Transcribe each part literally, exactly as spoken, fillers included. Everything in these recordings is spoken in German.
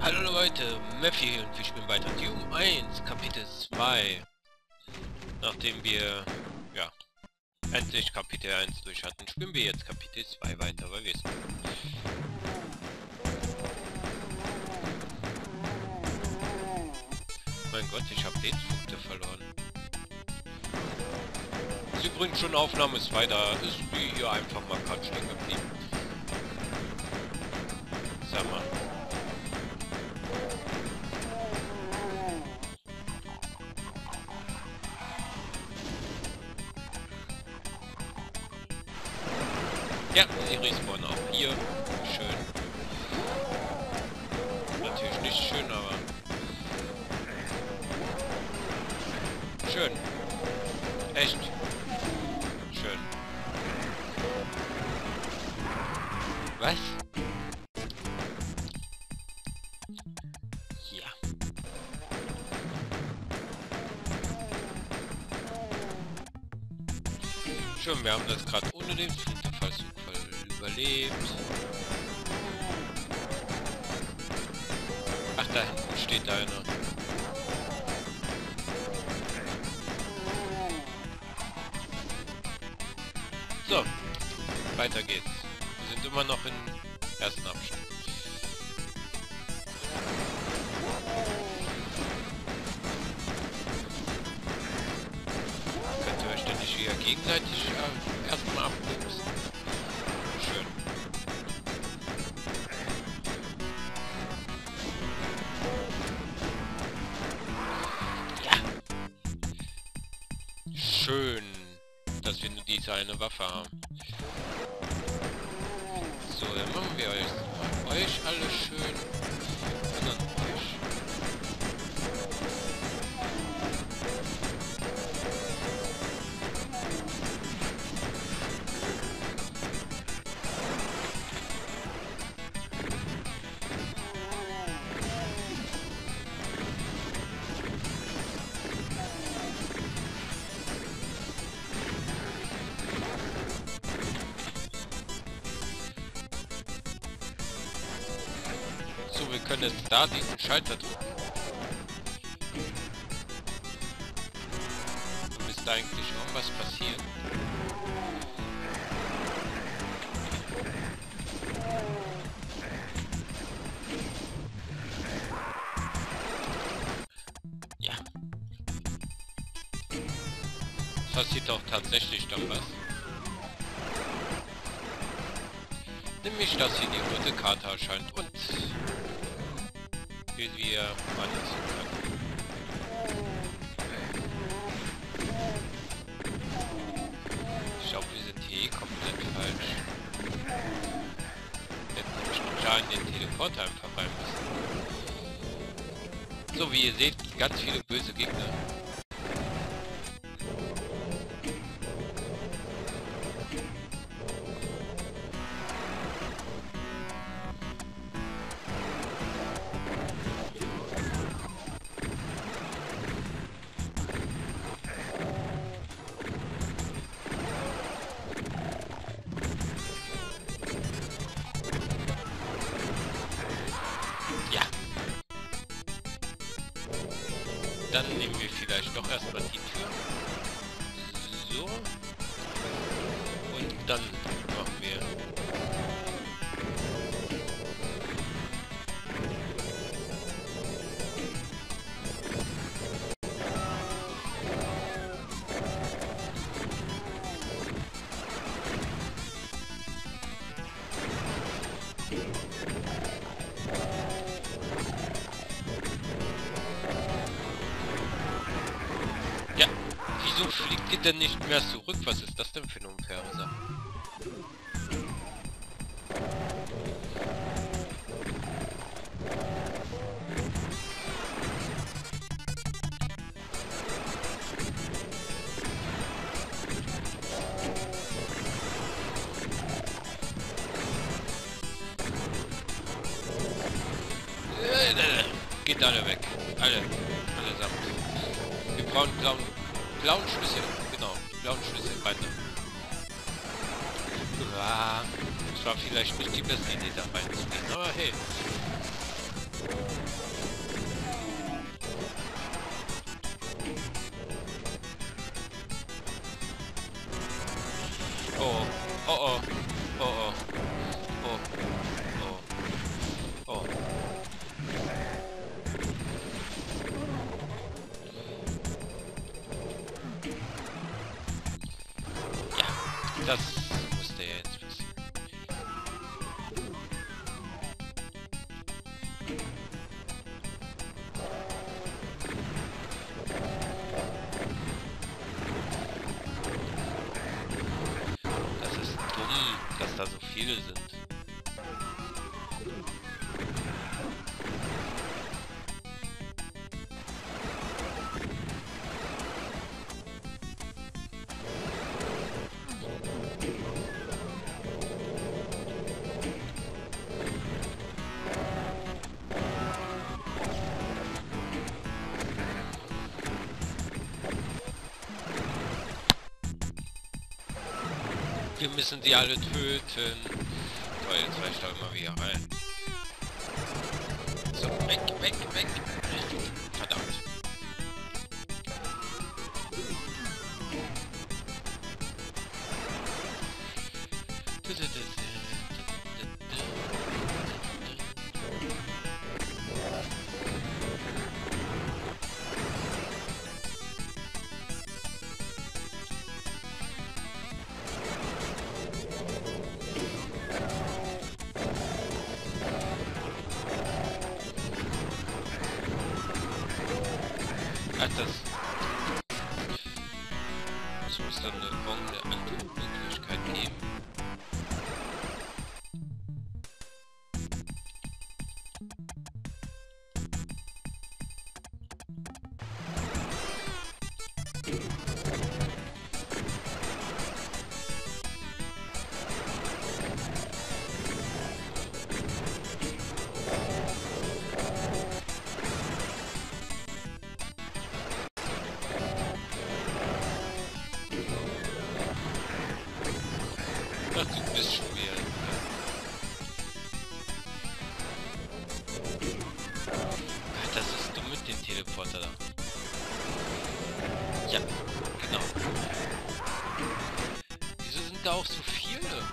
Hallo Leute, Mephi hier und wir spielen weiter Doom eins, Kapitel zwei. Nachdem wir, ja, endlich Kapitel eins durch hatten, spielen wir jetzt Kapitel zwei weiter, weil wir es machen. Mein Gott, ich habe Lebenspunkte verloren. Ist übrigens schon Aufnahme ist weiter, ist wie hier einfach mal gerade stehen geblieben. Sag mal. Ja, die respawnen auch hier. Schön. Natürlich nicht schön, aber... Schön. Echt. Schön. Was? Ja. Schön, wir haben das gerade ohne den Flugverfallszug überlebt. Ach, da hinten steht einer. So, weiter geht's. Wir sind immer noch im ersten Abschnitt. Könnt ihr euch denn nicht wieder gegenseitig äh, erstmal abknipsen? Schön. Ja. Schön, dass wir nur diese eine Waffe haben. So, dann machen wir euch, euch alle schön. Und dann euch. So, wir können jetzt da diesen Schalter drücken. Da müsste eigentlich irgendwas passieren. Ja. Passiert auch tatsächlich dann was. Nämlich, dass hier die rote Karte erscheint und wie wir verlassen können. Ich glaube, wir sind hier eh komplett falsch. Wir hätten nämlich noch da in den Teleporter einfach rein müssen. So, wie ihr seht, ganz viele böse Gegner. Dann nehmen wir vielleicht doch erstmal die Tür. So. Und dann machen wir... Ja, wieso fliegt ihr denn nicht mehr zurück? Was ist das denn für eine unfaire Sache? Geht alle weg. Alle. Allesamt. Wir brauchen blauen, blauen Schlüssel. Genau. Blauen Schlüssel. Weiter. Ja, das war vielleicht nicht die beste Idee, da reinzugehen. Aber hey. Das musste ja jetzt passieren. Das ist dumm, dass da so viele sind. Wir müssen sie alle töten. Toll, jetzt reicht da immer wieder rein. So, weg, weg, weg. Verdammt. Ach, das... Es muss dann eine kommende Antwortmöglichkeit geben. Ach, du bist schon wieder. Ach, das ist dumm mit dem Teleporter da. Ja, genau. Wieso sind da auch so viele?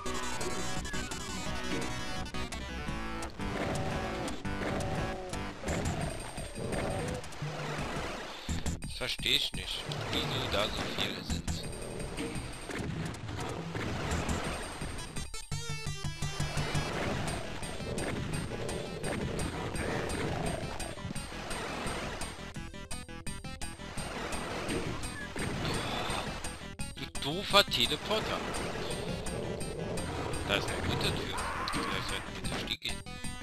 Das verstehe ich nicht, wieso da so viele sind. Doofer Teleporter. Da ist eine gute Tür. Vielleicht sollten wir durch die gehen.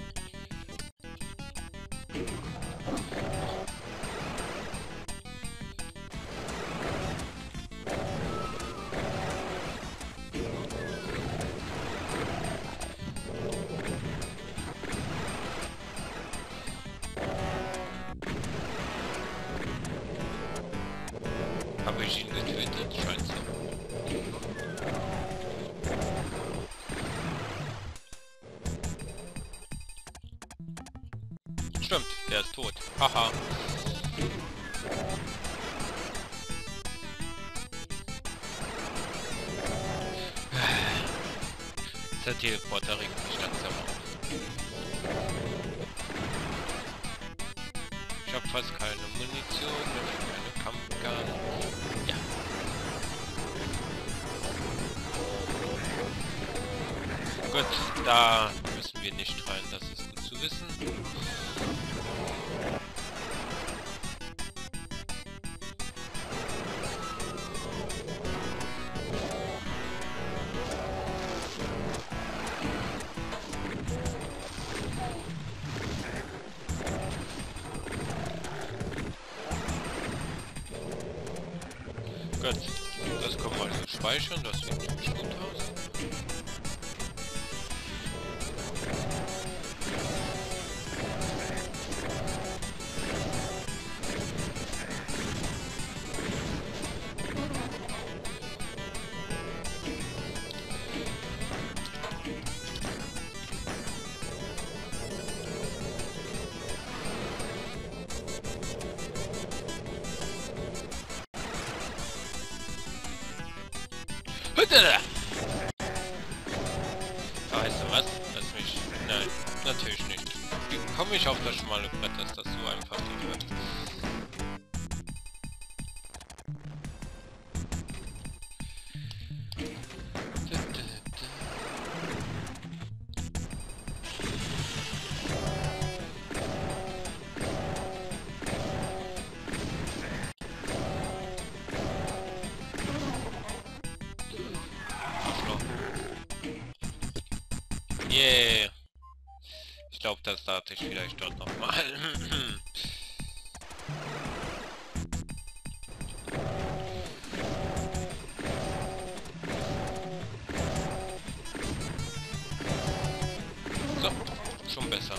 Habe ich ihn getötet? Scheint so. Stimmt, der ist tot. Haha. Der Teleporter regt mich langsam auf. Ich habe fast keine Munition, keine Kampfgun. Ja. Gut, da müssen wir nicht rein, das ist gut zu wissen. Gut, das können wir also speichern, das sieht ziemlich gut aus. Weißt du was? Lass mich... Nein, natürlich nicht. Wie komme ich auf das schmale Brett, dass das so einfach nicht wird? Yeah. Ich glaube, das starte ich vielleicht dort nochmal. So, schon besser.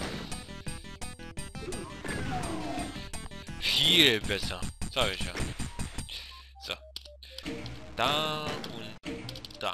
Viel besser, sag ich ja. So. Da und da.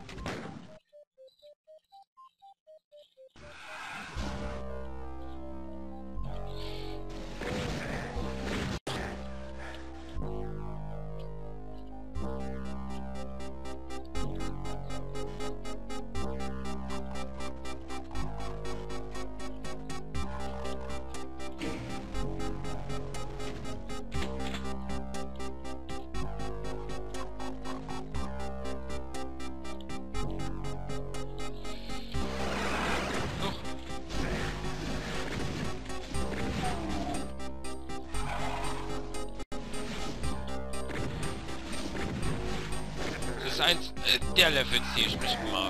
Das ist eins äh, der Levels, die ich nicht mag.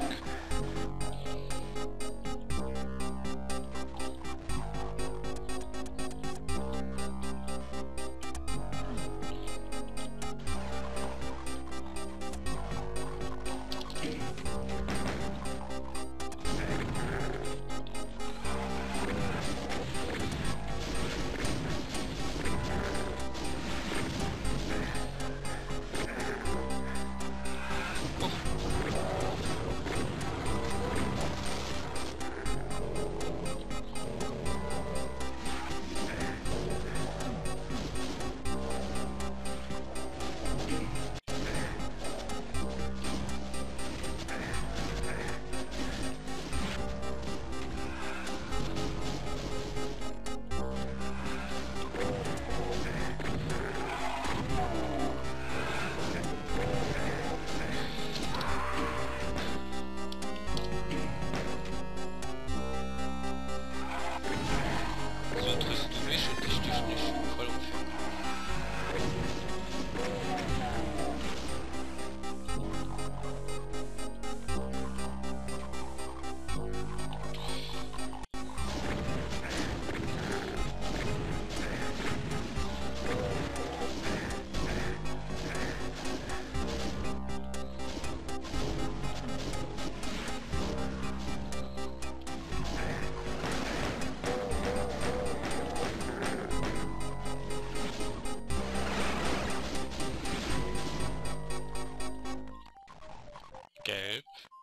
Gelb.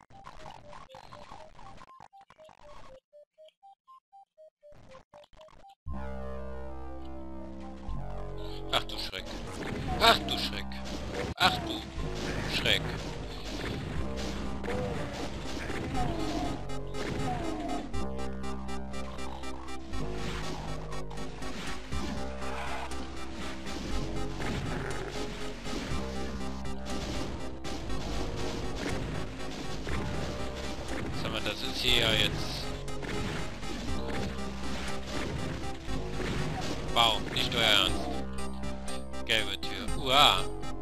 Ach du Schreck. Ach du Schreck. Ach du Schreck. Sag mal, das ist hier ja jetzt... Wow, nicht euer Ernst. Gelbe Tür. Uah.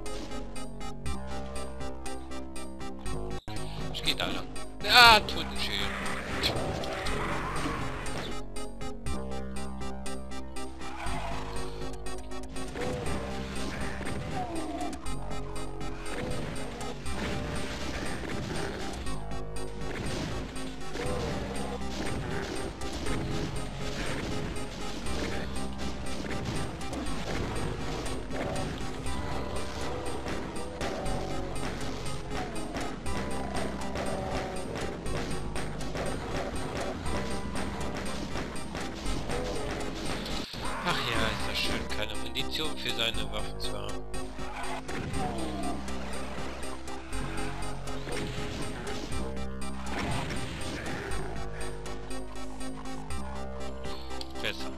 Was geht da lang? Ah, Totenschädel. Ach ja, ist das schön, keine Munition für seine Waffen zu haben. Besser.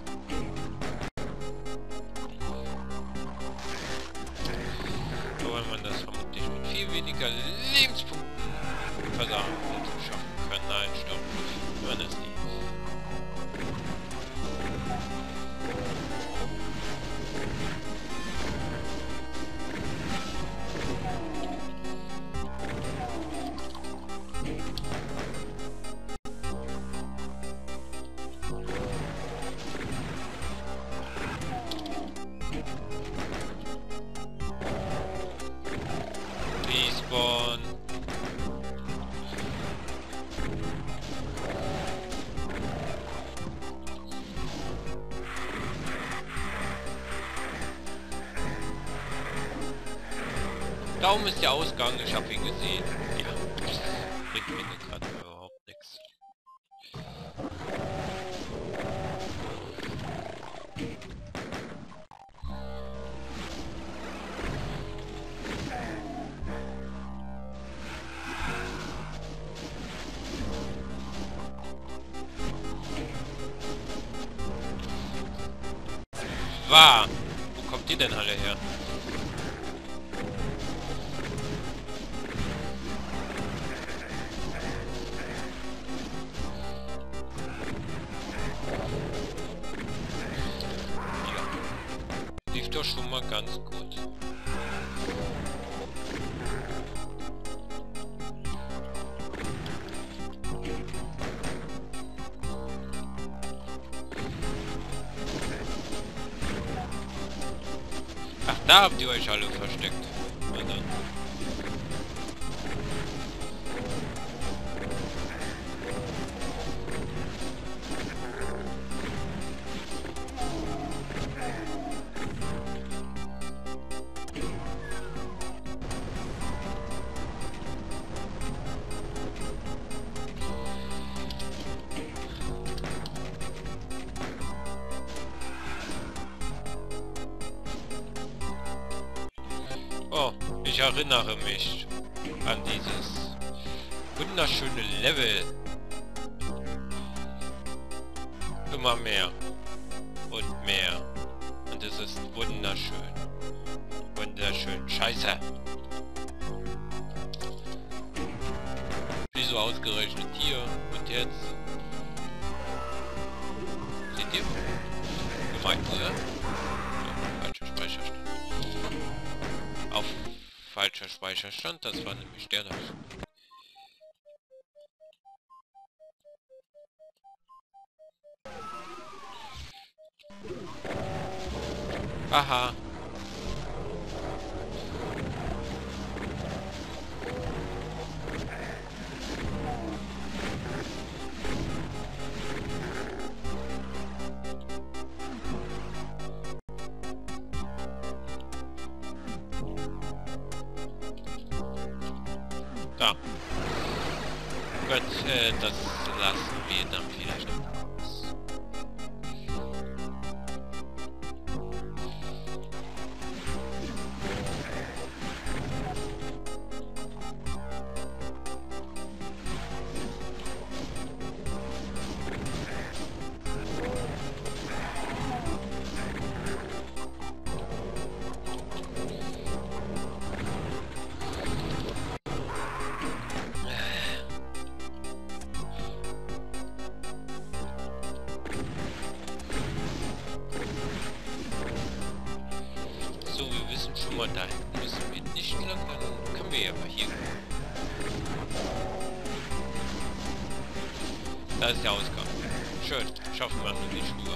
Wobei man das vermutlich mit viel weniger Lebenspunkten versagen und schaffen kann. Nein, stopp. Man ist nicht. Da oben ist der Ausgang, ich habe ihn gesehen. Ja, bringt mir gerade überhaupt nichts. Wahr! Wo kommt die denn alle her? Ja. Lief doch schon mal ganz gut. Ach, da habt ihr euch alle versteckt. Na dann. Oh, ich erinnere mich an dieses wunderschöne Level. Immer mehr und mehr. Und es ist wunderschön. Wunderschön. Scheiße. Wieso ausgerechnet hier und jetzt? Seht ihr? Gemeint, oder? Ja, falscher Speicherstand. Auf falscher Speicherstand, das war nämlich der da. Aha. Da. Gut, äh, das lassen wir dann vielleicht noch aus. So, wir wissen schon mal, da müssen wir nicht lang, dann können wir ja mal hier. Da ist der Ausgang. Schön, schaffen wir noch nicht rüber.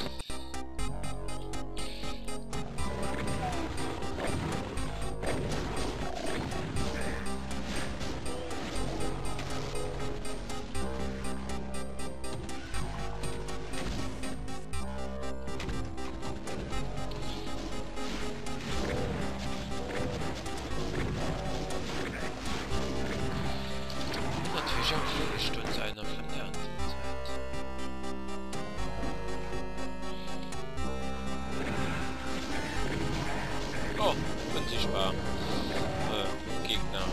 Natürlich auch eine Stunde einer von der anderen Seite. Oh, unsichtbar. Äh, Gegner.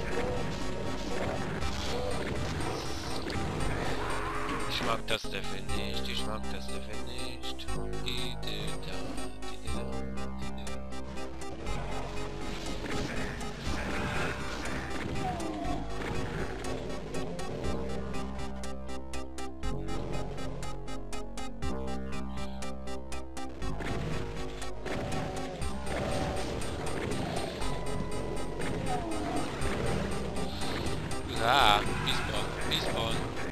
Ich mag das Level nicht, ich mag das Level nicht. Die, die, da, die, die, die, die. Ah, Respawn, Respawn.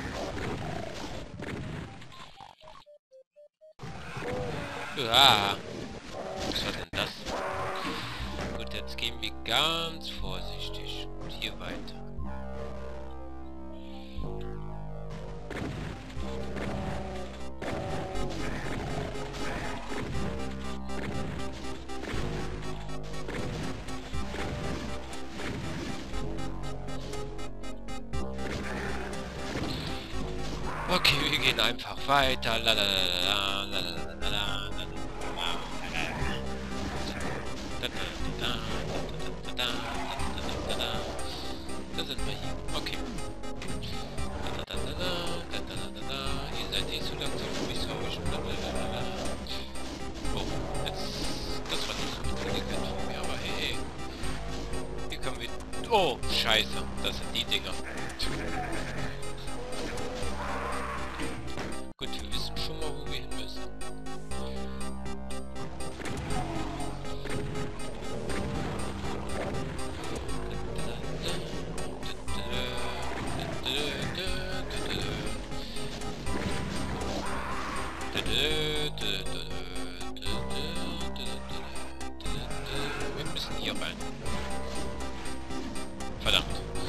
Ah, was war denn das? Gut, jetzt gehen wir ganz vorsichtig und hier weiter. Okay, wir gehen einfach weiter. Lalalala, lalalala, da sind wir hier. Okay. Ihr seid eh zu langsam für mich, glaube ich. Oh, jetzt. Das war nicht so intelligent von mir, aber hey, hey. Hier können wir. Oh, scheiße. Das sind die Dinger. Gut, wir wissen schon mal, wo wir hin müssen. Wir müssen hier rein. Verdammt.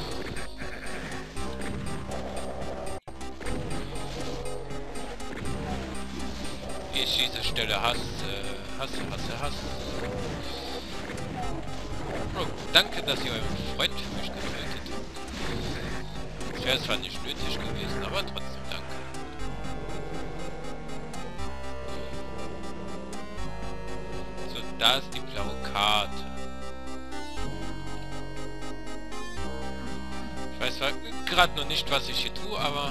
Wie ich diese Stelle hasse, hasse, hasse, hasse. Oh, danke, dass ihr euren Freund für mich getötet habt. Das wäre zwar nicht nötig gewesen, aber trotzdem danke. So, da ist die blaue Karte. Ich weiß zwar gerade noch nicht, was ich hier tue, aber...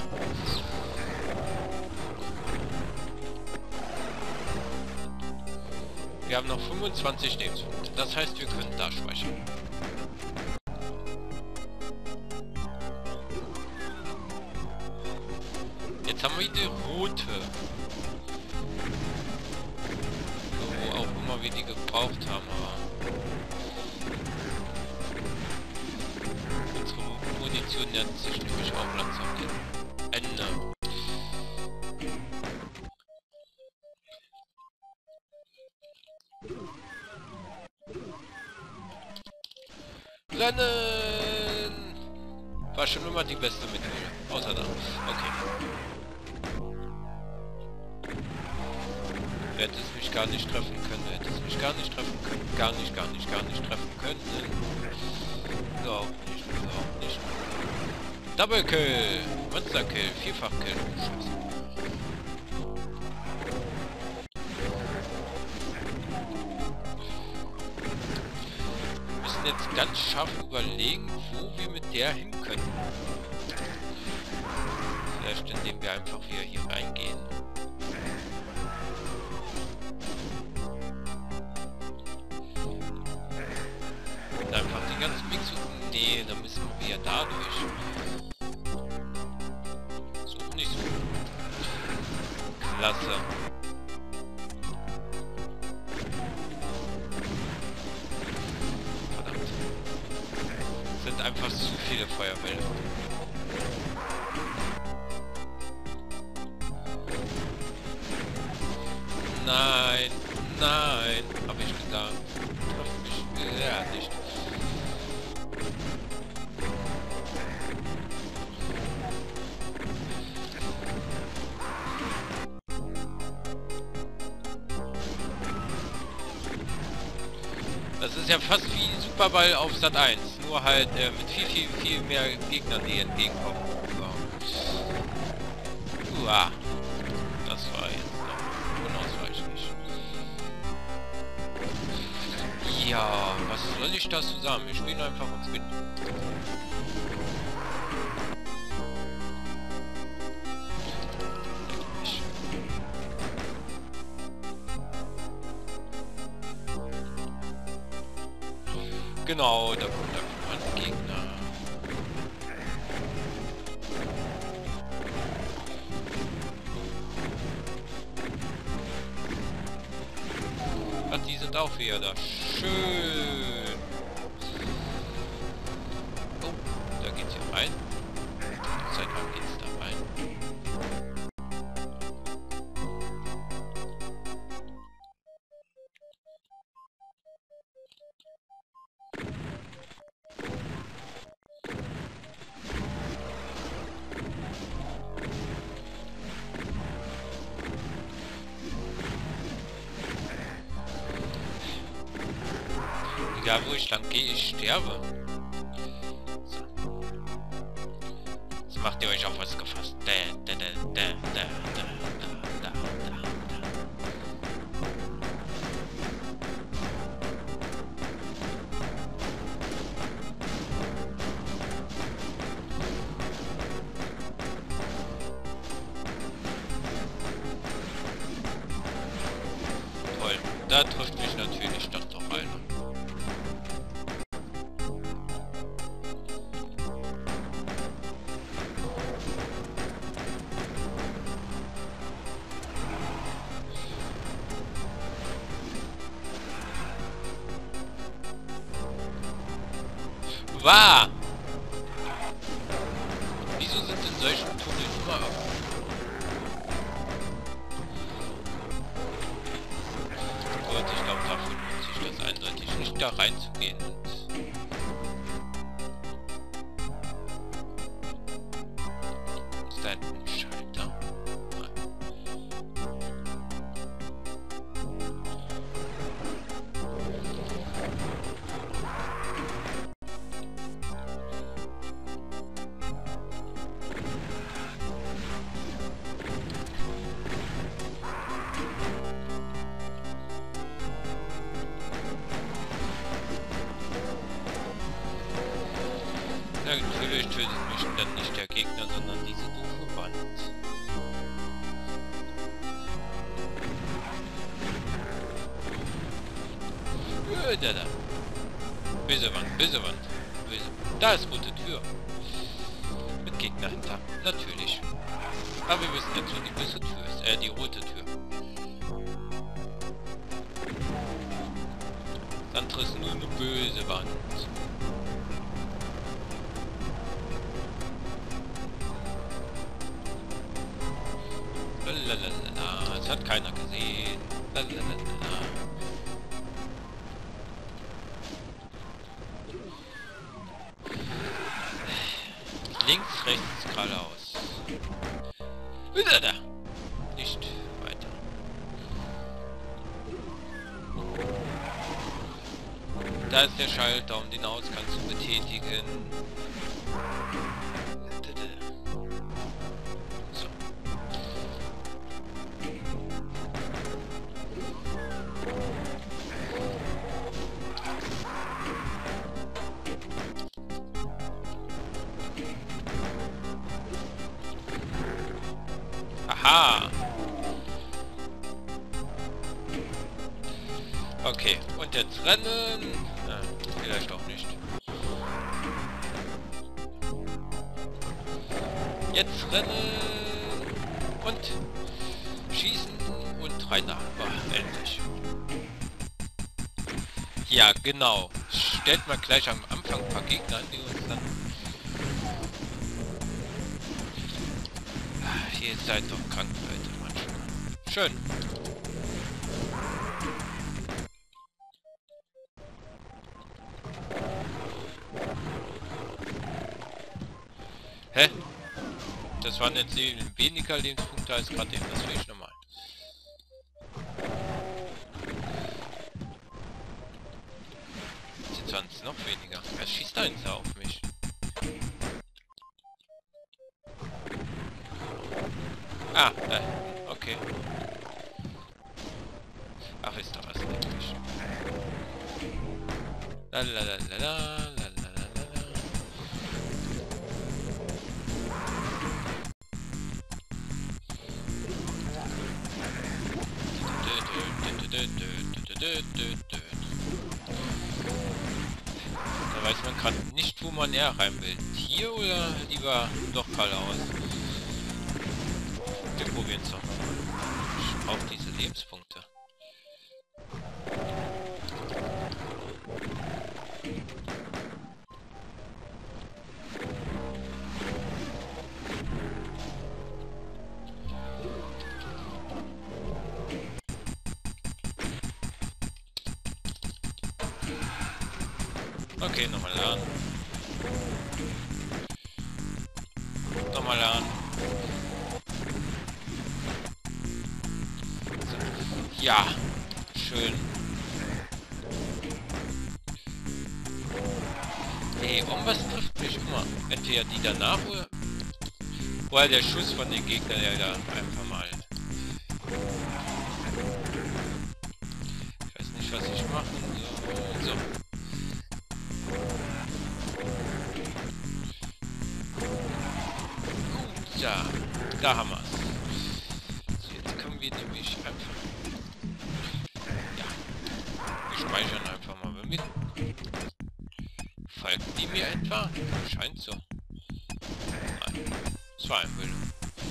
Wir haben noch fünfundzwanzig Lebenspunkte. Das heißt, wir können da speichern. Jetzt haben wir die rote. Wo auch immer wir die gebraucht haben, aber... Unsere Munition nennt sich nämlich auch langsam dem Ende. Rennen! War schon immer die beste Methode. Außer da. Okay. Du hättest mich gar nicht treffen können. Du hättest mich gar nicht treffen können. Gar nicht, gar nicht, gar nicht treffen können. Überhaupt nicht, überhaupt nicht. Double Kill! Monster Kill! Vierfach Kill. Scheiße. Jetzt ganz scharf überlegen, wo wir mit der hin können. Vielleicht indem wir einfach wieder hier reingehen. Und einfach die ganzen Mix suchen. Nee, dann müssen wir ja dadurch. Such nicht so. Klasse. Einfach zu viele Feuerbälle. Nein, nein, habe ich gesagt. Treff mich ja nicht. Das ist ja fast wie Superball auf Sat eins. Nur halt äh, mit viel, viel, viel mehr Gegnern, die entgegenkommen. So. Uah. Das war jetzt noch unausweichlich. Ja, was soll ich da zusammen? Wir spielen einfach uns mit. Genau, da kommt einfach ein Gegner. Und die sind auch wieder da. Schön. Oh, da geht's hier rein. Zeit lang geht's da rein. Egal wo ich lang gehe, ich sterbe. So. Jetzt macht ihr euch auf was gefasst. Dä, dä, dä, dä. da trifft mich natürlich doch doch einer. Wahr! Wieso sind in solchen Tunneln immer auf? Gut, ich glaube, dafür lohnt sich das eindeutig nicht, da reinzugehen. Ist da ein Schalter? Ja, natürlich tötet mich dann nicht der Gegner, sondern diese doofe Wand. Äh, da, da. Böse Wand, böse Wand. Böse. Da ist rote Tür. Mit Gegner hinter. Natürlich. Aber wir wissen jetzt, wo die böse Tür ist. Äh, die rote Tür. Andere ist nur eine böse Wand. Lalalala, es hat keiner gesehen. Lalalala. Links, rechts, geradeaus. Wieder da. Nicht weiter. Da ist der Schalter, um den Ausgang zu betätigen. So. Aha! Okay, und jetzt rennen. Na, vielleicht auch nicht. Jetzt rennen und schießen und rein nach. Oh, endlich. Ja, genau. Stellt mal gleich am Anfang ein paar Gegner an, die uns dann... Ihr seid doch krank, Leute, manchmal. Schön. Hä? Das waren jetzt weniger Lebenspunkte als gerade eben, das wäre ich normal. Jetzt waren es noch weniger. Er schießt eins auf mich. Ah, äh, okay. Ach, ist doch was eigentlich. Lalalala, lalalala. Da weiß man gerade nicht, wo man näher rein will. Hier oder lieber doch geradeaus? Wir probieren es doch mal. Ich brauche diese Lebenspunkte. Okay, nochmal laden. Nochmal laden. So. Ja, schön. Ey, irgendwas trifft mich immer. Entweder die danach oder... Oder der Schuss von den Gegnern, der da einfach mal... Ich weiß nicht, was ich machen soll. So. Ja, da haben wir es. So, jetzt können wir nämlich einfach... Ja, speichern einfach mal mit. Folgen die mir etwa? Scheint so. Nein. Das war Einbildung.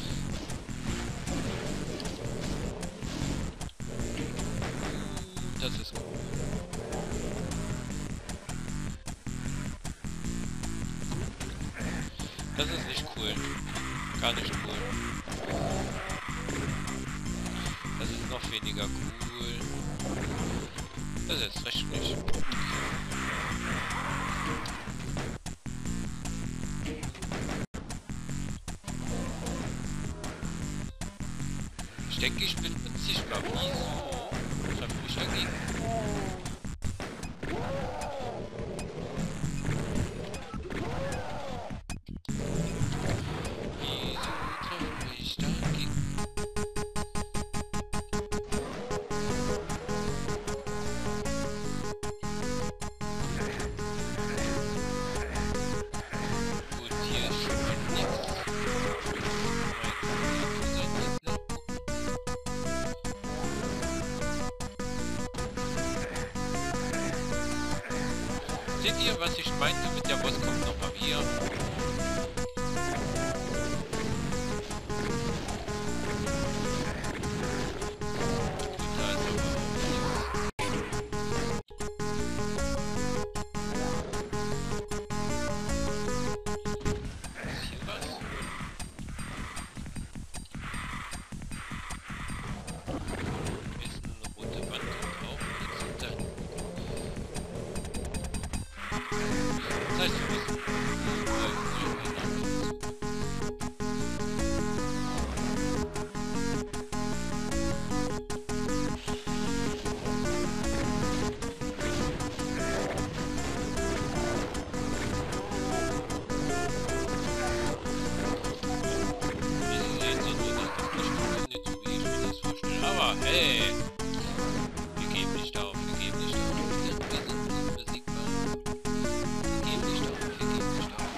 Das ist cool. Das ist nicht cool. Gar nicht cool. Das ist noch weniger cool. Das ist recht nicht. Ich denke, ich bin unsichtbar. Wieso? Treffe mich dagegen. Wieso treffe ich dagegen? Gut, hier ist schon mal nichts. Seht ihr, was ich meinte mit der Boss kommt nochmal wieder? Hey! Wir geben nicht auf, wir geben nicht auf. Wir sind unbesiegbar. Wir geben nicht auf, wir geben nicht auf.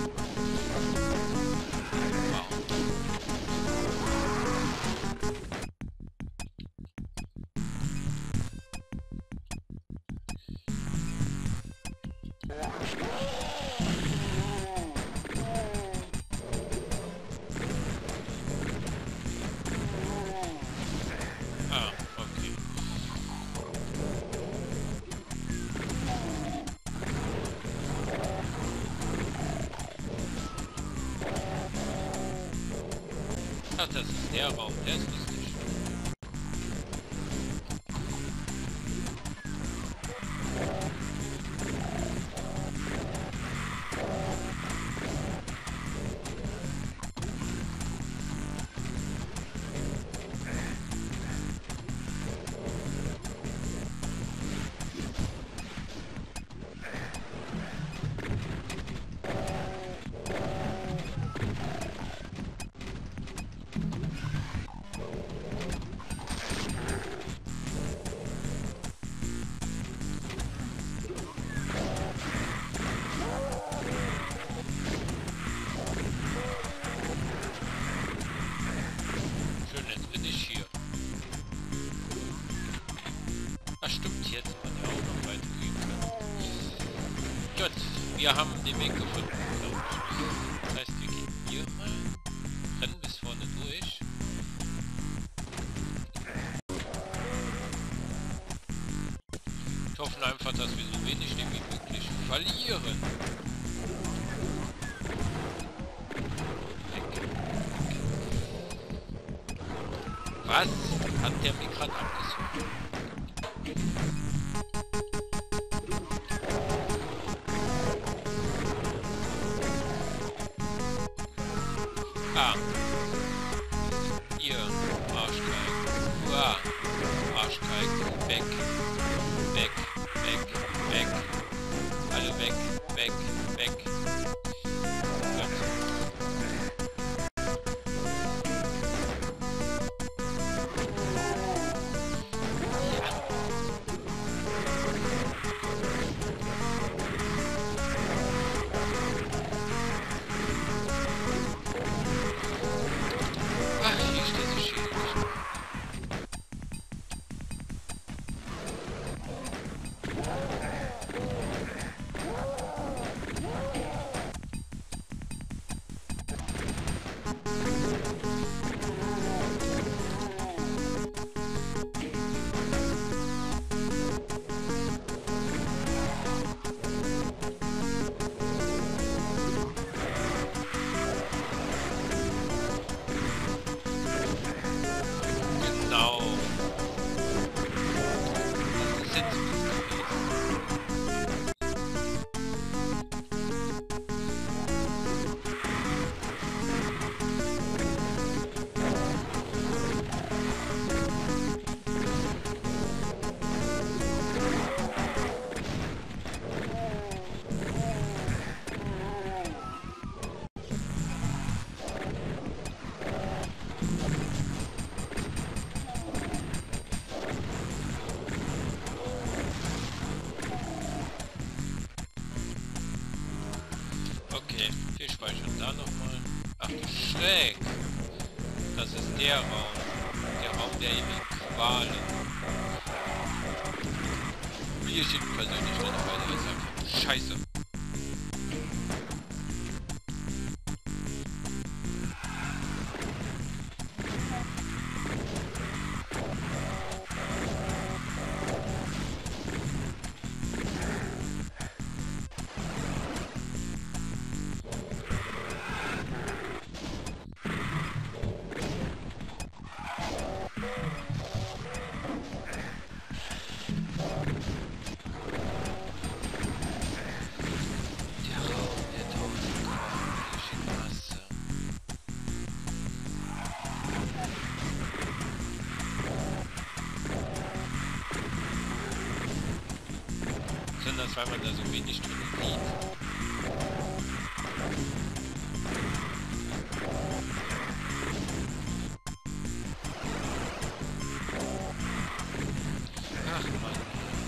Wow. Ah, okay. Ach, das ist der Raum, der ist lustig. Ach stimmt, hier hätte man ja auch noch weitergehen können. Gut, wir haben den Weg gefunden. Das heißt, wir gehen hier rein, rennen bis vorne durch. Ich hoffe einfach, dass wir so wenig wie möglich verlieren. Was? Hat der mich gerade abgesucht? Ah. Ihr Arschgeigen. Uah. Arschgeigen. Weg. Weg. Weg. Weg. Alle weg. Weg. Weg. Gut. da nochmal? Ach du Schreck! Das ist der Raum. Der Raum der ewigen Qualen. Hier steht persönlich drin, weil er ist einfach scheiße. Das, weil man da so wenig drin sieht. Ach Mann.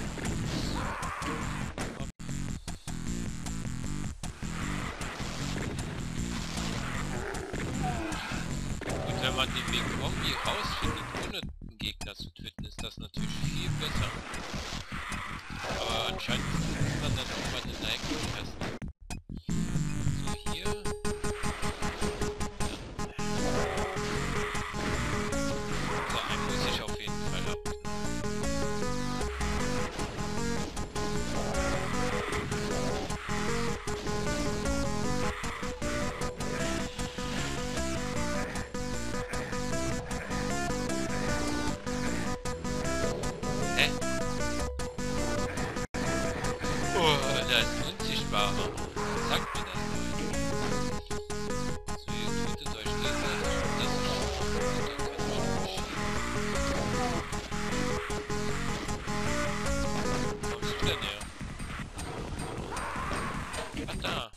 Und wenn man den Weg irgendwie rausfindet, ohne einen Gegner zu töten, ist das natürlich viel besser. Aber anscheinend ist man dann auch mal eine Neigung testen. So, hier. Ja. So, einen muss ich auf jeden Fall ab. Hä? Oh, da ist ein Unsichtbarer. Sagt mir das mal. So, ihr tötet euch gegenseitig. Das ist schon. Dann kann man nicht schieben. Wo kommst du denn her? Ach, da.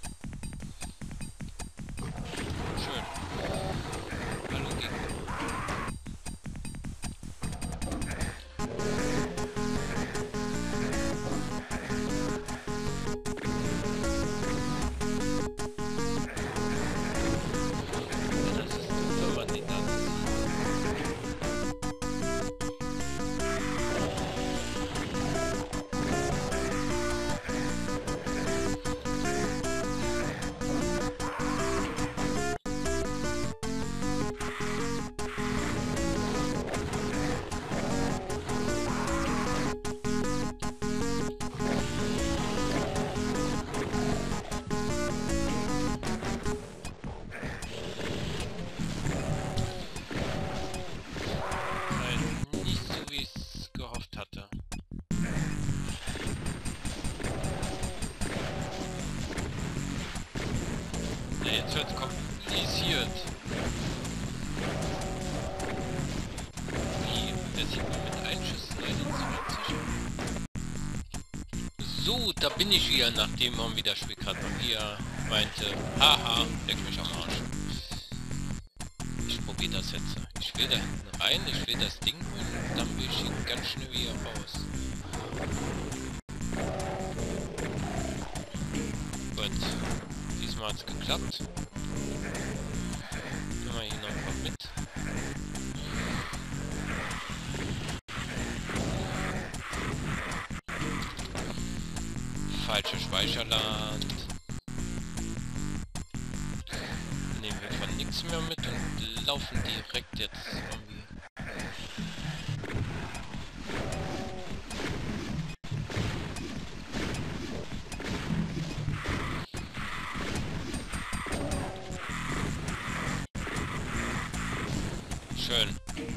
Schön. Hallo, Gegner. Jetzt wird kompliziert. Wie? Der sieht man mit Einschuss neunundzwanzig. So, da bin ich wieder, nachdem man wieder Spiel gerade hier meinte, haha, leck mich am Arsch. Ich probiere das jetzt. Ich will da hinten rein, ich will das Ding holen und dann will ich ihn ganz schnell wieder raus. Gut. Diesmal hat es geklappt. Nehmen wir hier noch mal mit. Falsche Speicherland. Nehmen wir von nichts mehr mit und laufen direkt jetzt irgendwie. Schön.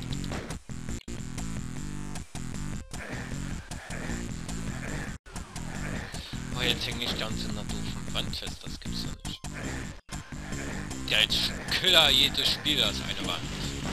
Oh, jetzt hänge ich ganz in der doofen Wand fest, das gibt's ja nicht. Ja, jetzt Killer jedes Spiel, das eine Wand.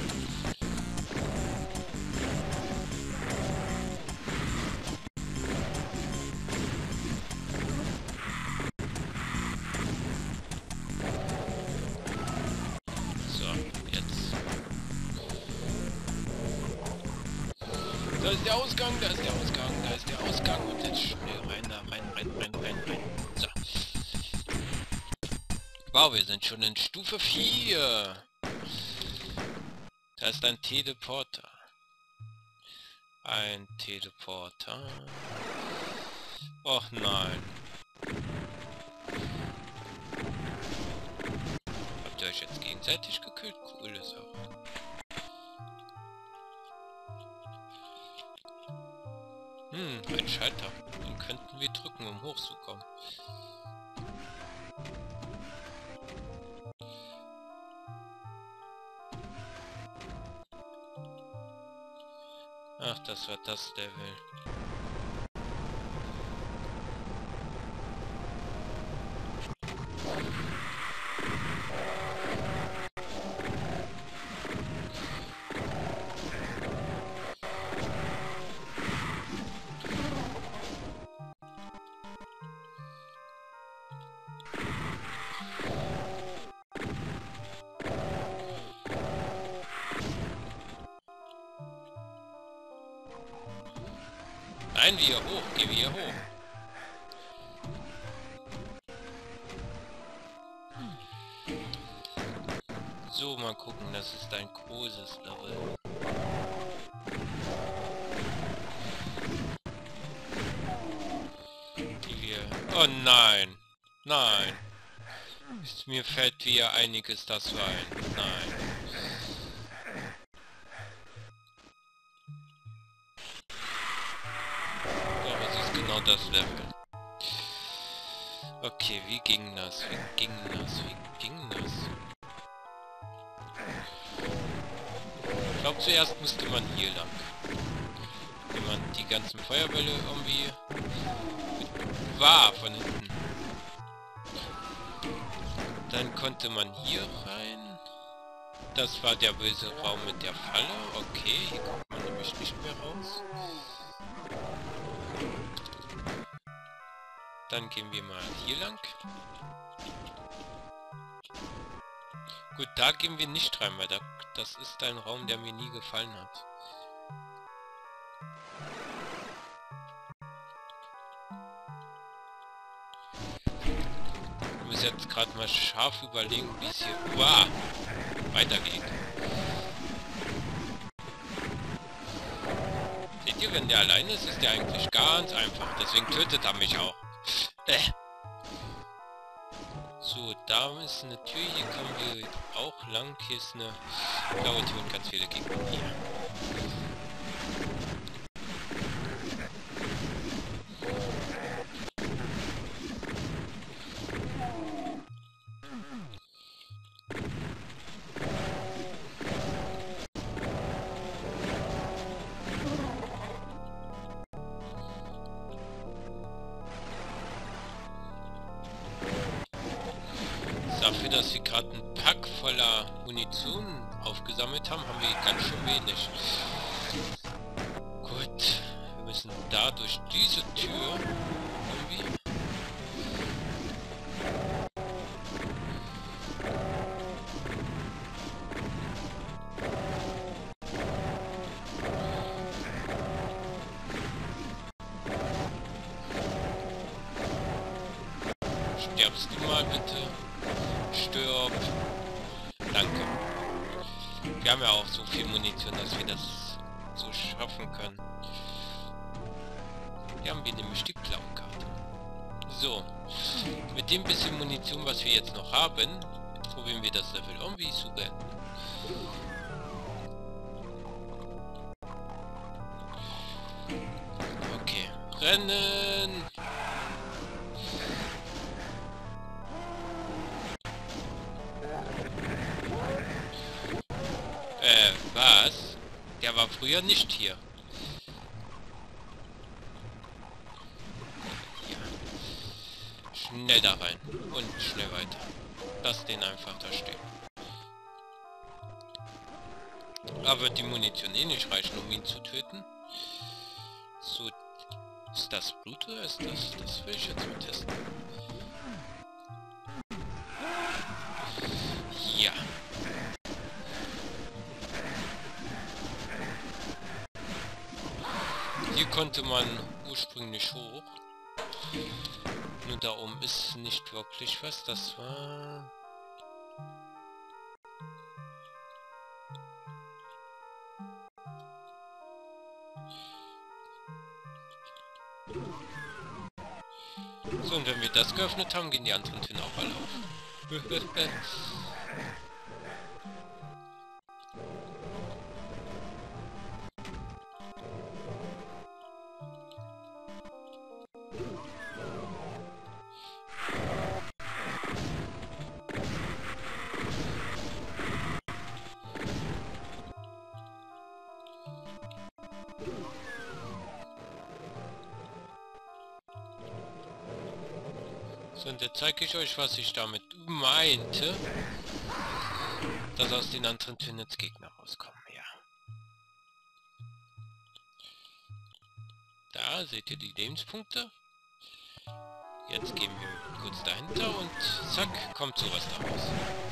Da ist der Ausgang, da ist der Ausgang, da ist der Ausgang und jetzt schnell rein, da rein, rein, rein, rein, rein. So. Wow, wir sind schon in Stufe vier. Da ist ein Teleporter. Ein Teleporter. Och nein. Habt ihr euch jetzt gegenseitig gekillt? Coole Sache. Hm, ein Schalter. Den könnten wir drücken, um hochzukommen. Ach, das war das Level. Nein, wir hoch, geh wir hoch. So, mal gucken, das ist ein großes Level. Die wir... Oh nein! Nein! Mir fällt wieder einiges dazu ein. Nein. Genau das Level. Okay, wie ging das? Wie ging das? Wie ging das? Ich glaube, zuerst musste man hier lang. Wenn man die ganzen Feuerbälle irgendwie war von hinten. Dann konnte man hier rein. Das war der böse Raum mit der Falle. Okay, hier kommt man nämlich nicht mehr raus. Dann gehen wir mal hier lang. Gut, da gehen wir nicht rein, weil da, das ist ein Raum, der mir nie gefallen hat. Ich muss jetzt gerade mal scharf überlegen, wie es hier wow, weitergeht. Seht ihr, wenn der alleine ist, ist der eigentlich ganz einfach. Deswegen tötet er mich auch. Äh. So, da ist eine Tür, hier kommen wir auch lang. Hier ist eine blaue Tür und ganz viele Gegner hier. Dafür, dass wir gerade einen Pack voller Munition aufgesammelt haben, haben wir ganz schön wenig. Gut, wir müssen da durch diese Tür irgendwie. Stirbst du mal bitte? Stirb. Danke. Wir haben ja auch so viel Munition, dass wir das so schaffen können. Hier haben wir nämlich die Clown-Karte. So. Mit dem bisschen Munition, was wir jetzt noch haben, probieren wir das Level irgendwie zu beenden. Okay. Rennen! Äh, was? Der war früher nicht hier. Ja. Schnell da rein. Und schnell weiter. Lass den einfach da stehen. Aber die Munition eh nicht reichen, um ihn zu töten. So. Ist das Blut oder ist das? Das will ich jetzt mal testen. Ja. Hier konnte man ursprünglich hoch. Nur da oben ist nicht wirklich was. Das war... So, und wenn wir das geöffnet haben, gehen die anderen Türen auch alle auf. So, und jetzt zeige ich euch, was ich damit meinte, dass aus den anderen Türen jetzt Gegner rauskommen, ja. Da seht ihr die Lebenspunkte. Jetzt gehen wir kurz dahinter und zack, kommt sowas daraus.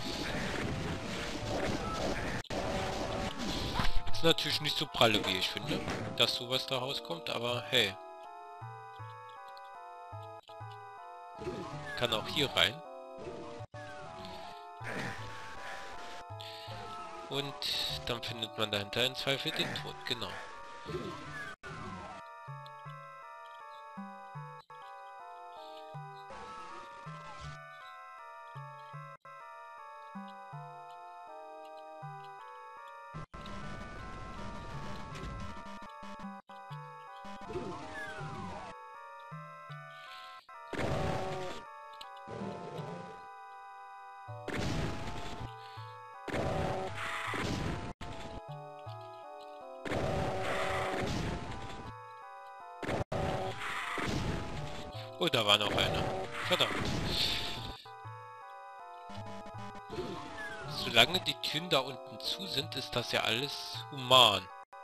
Ist natürlich nicht so pralle, wie ich finde, dass sowas da rauskommt, aber hey. Kann auch hier rein. Und dann findet man dahinter in Zweifel den Tod, genau. Oh, da war noch einer. Verdammt. Solange die Türen da unten zu sind, ist das ja alles human.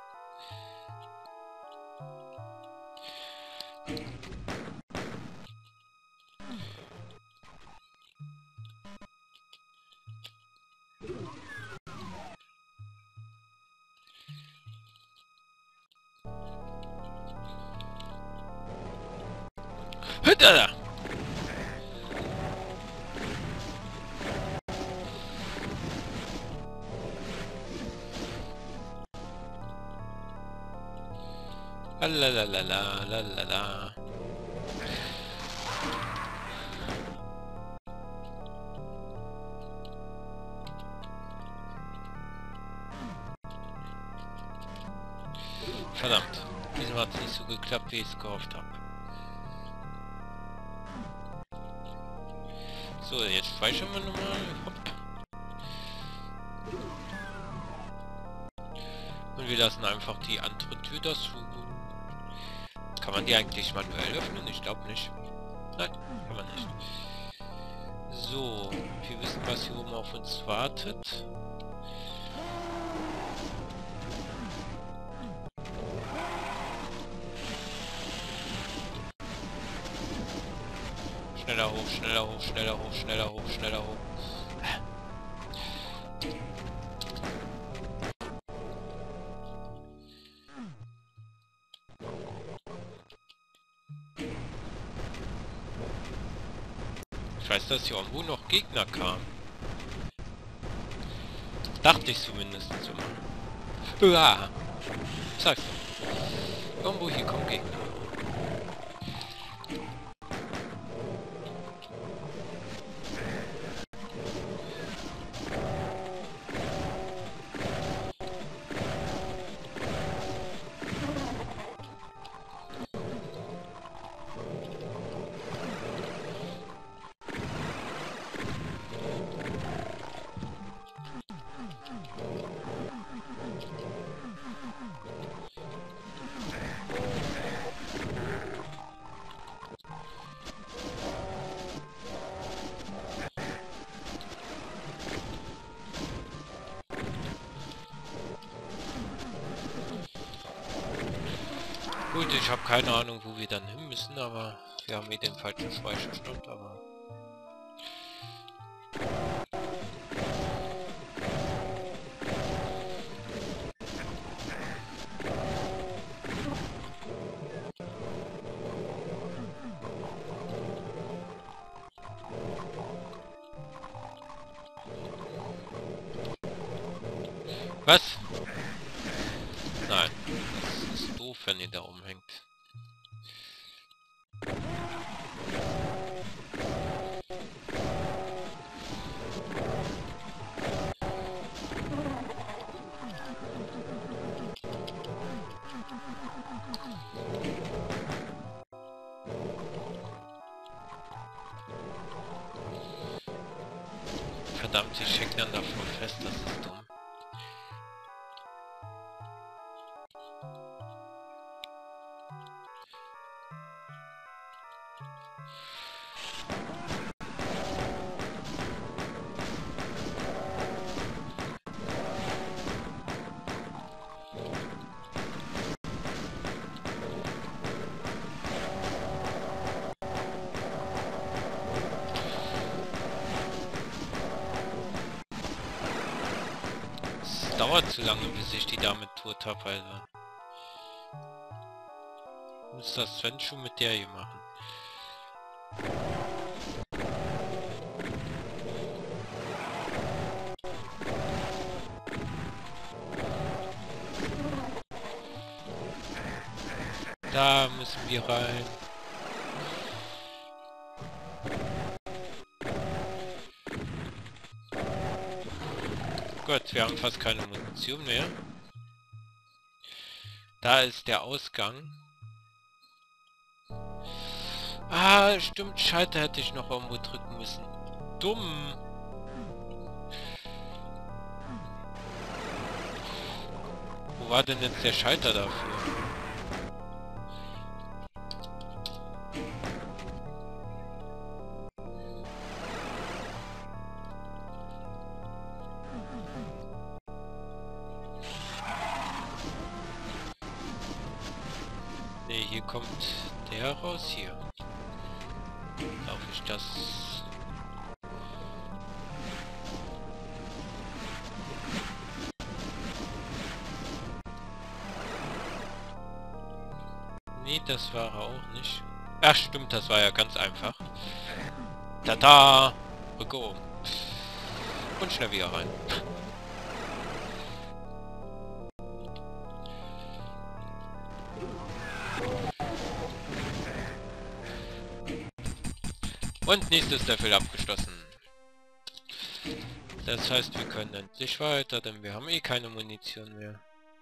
Da! Lalalala, lalala. Verdammt, diesmal hat es nicht so geklappt, wie ich es gehofft habe. So, jetzt speichern wir nochmal. Hopp. Und wir lassen einfach die andere Tür dazu. Kann man die eigentlich manuell öffnen? Ich glaube nicht. Nein, kann man nicht. So, wir wissen, was hier oben auf uns wartet. Schneller hoch, schneller hoch, schneller hoch, schneller hoch, schneller hoch. Ich weiß, dass hier irgendwo noch Gegner kamen. Dachte ich zumindest immer. Uah. Sag's doch. Irgendwo hier kommen Gegner. Gut, ich habe keine Ahnung, wo wir dann hin müssen, aber wir haben eh den falschen Speicherstand, aber... Was? Nein, das ist doof, wenn ihr da umhängt. Verdammt, sie stecken dann davor fest, das ist dumm. Dauert zu lange, bis ich die Dame tot habe, also. Muss das Sven schon mit der hier machen. Da müssen wir rein. Gut, wir haben fast keine Munition mehr. Da ist der Ausgang. Ah, stimmt, Schalter hätte ich noch irgendwo drücken müssen. Dumm. Wo war denn jetzt der Schalter dafür? Ne, hier kommt der raus, hier. Laufe ich das... Nee, das war er auch nicht. Ach stimmt, das war ja ganz einfach. Tada! Rücke um. Und schnell wieder rein. Und nächstes Level abgeschlossen. Das heißt, wir können endlich weiter, denn wir haben eh keine Munition mehr.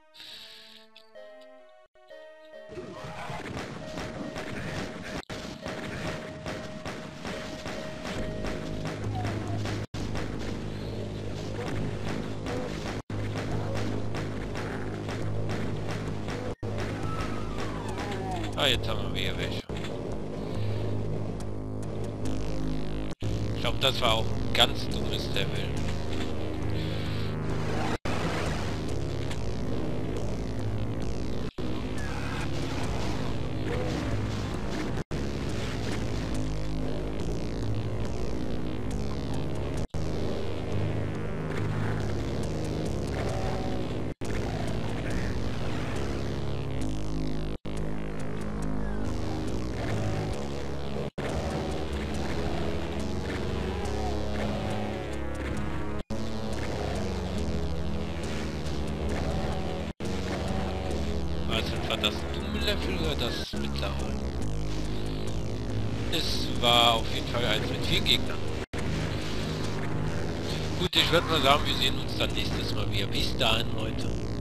Ah, jetzt haben wir wieder welche. Ich glaube, das war auch ein ganz dummes Level. War das dumme Level oder das mittlere? Es war auf jeden Fall eins mit vier Gegnern. Gut, ich würde mal sagen, wir sehen uns dann nächstes Mal wieder. Bis dahin, Leute.